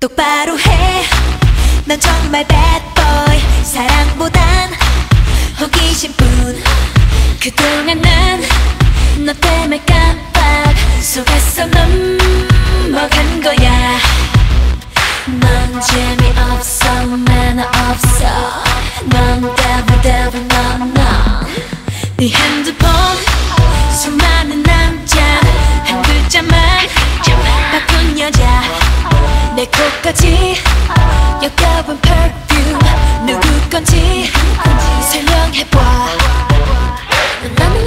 똑바로 해. 넌 정말 bad boy. 사랑보단 호기심뿐. 그동안 난 너 때문에 깜빡 속았어. 넘어간 거야. 넌 재미없어. 매너 없어. 넌 devil 네 핸드폰 수많은 남자 한 글자만 바꾼 여자. 내 코까지 역겨운 perfume 누구 건지 설명해봐. 넌